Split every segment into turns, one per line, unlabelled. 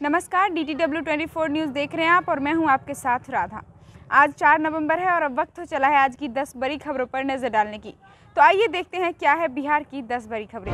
नमस्कार, DTW24 news देख रहे हैं आप और मैं हूं आपके साथ राधा। आज 4 नवंबर है और अब वक्त हो चला है आज की 10 बड़ी खबरों पर नजर डालने की। तो आइए देखते हैं क्या है बिहार की 10 बड़ी खबरें।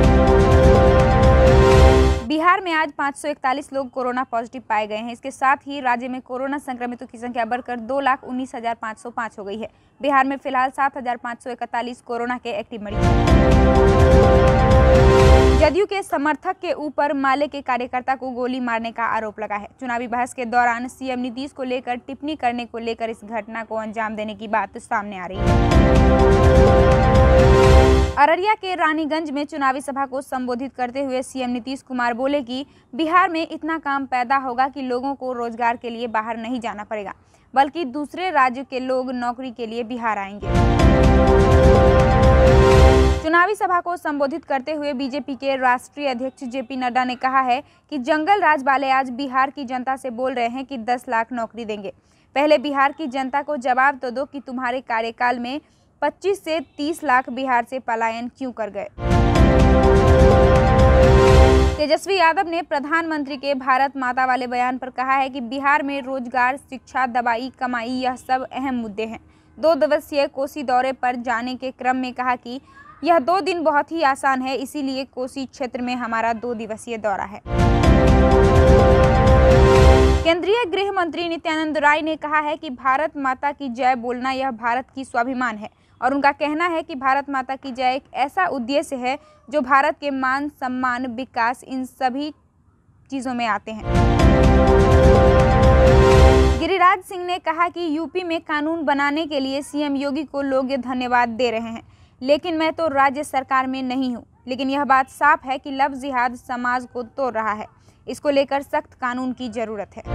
बिहार में आज 541 लोग कोरोना पॉजिटिव पाए गए हैं। इसके साथ ही राज्य में कोरोना संक्रमितों की संख्या बढ़कर 2,19,505 हो गई है। बिहार में फिलहाल 7,541 कोरोना के एक्टिव मरीज हैं। जदयू के समर्थक के ऊपर माले के कार्यकर्ता को गोली मारने का आरोप लगा है। चुनावी बहस के दौरान सीएम नीतीश को लेकर टिप्पणी करने को लेकर इस घटना को अंजाम देने की बात सामने आ रही है। अररिया के रानीगंज में चुनावी सभा को संबोधित करते हुए सीएम नीतीश कुमार बोले कि बिहार में इतना काम पैदा होगा कि लोगों को रोजगार के लिए बाहर नहीं जाना पड़ेगा, बल्कि दूसरे राज्य के लोग नौकरी के लिए बिहार आएंगे। चुनावी सभा को संबोधित करते हुए बीजेपी के राष्ट्रीय अध्यक्ष जेपी नड्डा ने कहा है कि जंगल राज वाले आज बिहार की जनता से बोल रहे हैं कि 10 लाख नौकरी देंगे। पहले बिहार की जनता को जवाब तो दो कि तुम्हारे कार्यकाल में 25 से 30 लाख बिहार से पलायन क्यों कर गए। तेजस्वी यादव ने प्रधानमंत्री के भारत माता वाले बयान पर कहा है कि बिहार में रोजगार, शिक्षा, दवाई, कमाई यह सब अहम मुद्दे हैं। 2 दिवसीय कोसी दौरे पर जाने के क्रम में कहा कि यह 2 दिन बहुत ही आसान है, इसीलिए कोसी क्षेत्र में हमारा 2 दिवसीय दौरा है। केंद्रीय गृह मंत्री नित्यानंद राय ने कहा है कि भारत माता की जय बोलना यह भारत की स्वाभिमान है और उनका कहना है कि भारत माता की जय एक ऐसा उद्देश्य है जो भारत के मान, सम्मान, विकास इन सभी चीजों में आते हैं। गिरिराज सिंह ने कहा कि यूपी में कानून बनाने के लिए सीएम योगी को लोग धन्यवाद दे रहे हैं, लेकिन मैं तो राज्य सरकार में नहीं हूं। लेकिन यह बात साफ है कि लव जिहाद समाज को तोड़ रहा है। इसको लेकर सख्त कानून की जरूरत है।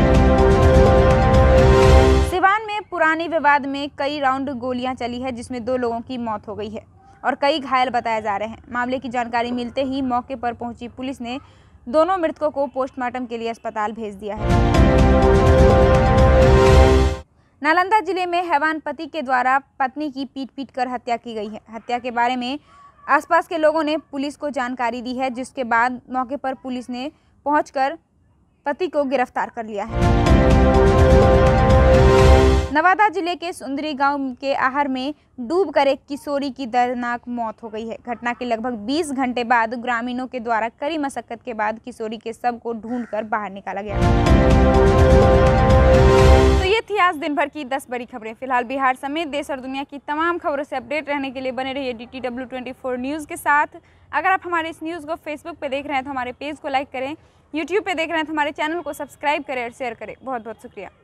सिवान में पुराने विवाद में कई राउंड गोलियां चली है, जिसमें 2 लोगों की मौत हो गई है और कई घायल बताए जा रहे हैं। मामले की जानकारी मिलते ही मौके पर पहुंची पुलिस ने दोनों मृतकों को पोस्टमार्टम के लिए अस्पताल भेज दिया है। नालंदा जिले में हैवान पति के द्वारा पत्नी की पीट कर हत्या की गई है। हत्या के बारे में आसपास के लोगों ने पुलिस को जानकारी दी है, जिसके बाद मौके पर पुलिस ने पहुंचकर पति को गिरफ्तार कर लिया है। नवादा जिले के सुंदरी गांव के आहर में डूबकर एक किशोरी की दर्दनाक मौत हो गई है। घटना के लगभग 20 घंटे बाद ग्रामीणों के द्वारा कड़ी मशक्कत के बाद किशोरी के शव को ढूंढकर बाहर निकाला गया। तो ये थी आज दिन भर की 10 बड़ी खबरें। फिलहाल बिहार समेत देश और दुनिया की तमाम खबरों से अपडेट रहने के लिए बने रहिए DTW24 न्यूज़ के साथ। अगर आप हमारे इस न्यूज़ को फेसबुक पे देख रहे हैं तो हमारे पेज को लाइक करें, यूट्यूब पे देख रहे हैं तो हमारे चैनल को सब्सक्राइब करें और शेयर करें। बहुत बहुत शुक्रिया।